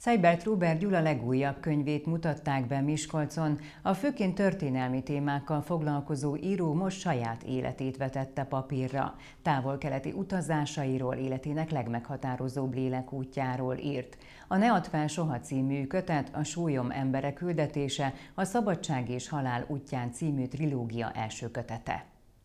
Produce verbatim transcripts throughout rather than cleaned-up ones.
Seibert Róbert Gyula legújabb könyvét mutatták be Miskolcon. A főként történelmi témákkal foglalkozó író most saját életét vetette papírra. Távol-keleti utazásairól, életének legmeghatározóbb lélekútjáról írt. A Ne add fel soha című kötet a Sólyom embere küldetése, a Szabadság és halál útján című trilógia első kötete.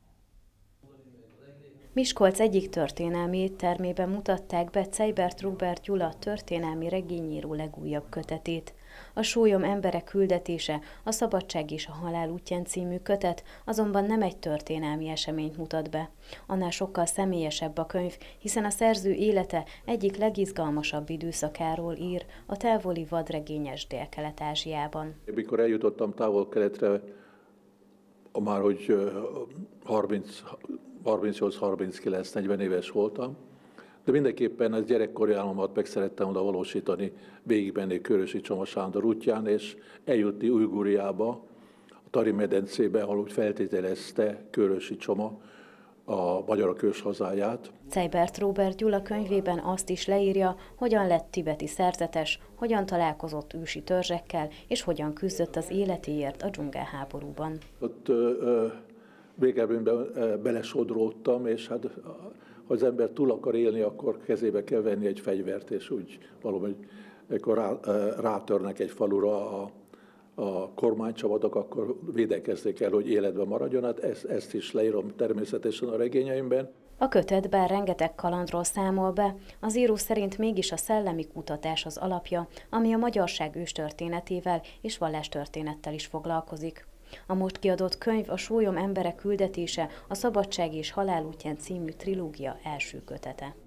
Miskolc egyik történelmi éttermében mutatták be Seibert Róbert Gyula történelmi regényíró legújabb kötetét. A Sólyom embere küldetése, a Szabadság és a halál útján című kötet azonban nem egy történelmi eseményt mutat be. Annál sokkal személyesebb a könyv, hiszen a szerző élete egyik legizgalmasabb időszakáról ír, a távoli vadregényes Dél-Kelet-Ázsiában. Mikor eljutottam távol-keletre, már hogy harminc harmincnyolc harminckilenc negyven éves voltam, de mindenképpen az gyerekkori álmomat meg szerettem volna valósítani, végigmenni Körösi Csoma Sándor útján, és eljutni Ujguriába, a Tari-medencébe, ahol úgy feltételezte Körösi Csoma a magyarok őshazáját. Seibert Róbert Gyula könyvében azt is leírja, hogyan lett tibeti szerzetes, hogyan találkozott ősi törzsekkel, és hogyan küzdött az életéért a dzsungelháborúban. Ott ö, ö, végeredményben belesodródtam, és hát ha az ember túl akar élni, akkor kezébe kell venni egy fegyvert, és úgy valahogy, amikor rá, rátörnek egy falura a, a kormánycsapatok, akkor védekezni kell, hogy életben maradjon. Hát ezt, ezt is leírom természetesen a regényeimben. A kötet bár rengeteg kalandról számol be, az író szerint mégis a szellemi kutatás az alapja, ami a magyarság őstörténetével és vallástörténettel is foglalkozik. A most kiadott könyv a Sólyom embere küldetése, a Szabadság és halál útján című trilógia első kötete.